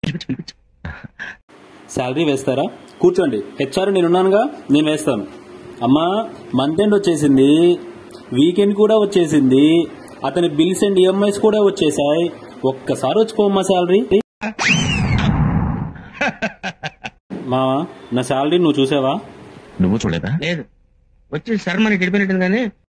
Salary వేస్తారా? కూర్చోండి, HR నేనున్నానుగా, నేను వేస్తాను. అమ్మా, మంత్ ఎండ్ వచ్చేసింది, వీకెండ్ కూడా వచ్చేసింది, అతని బిల్స్ అండ్ ఈఎంఐస్ కూడా వచ్చేసాయి. ఒక్కసారి వచ్చిపోమ్మా శాలరీ. మావా, నా శాలరీ నువ్వు చూసావా? నువ్వు చూడలేదా? లేదు, వచ్చి శర్మని గడిపినట్టు కానీ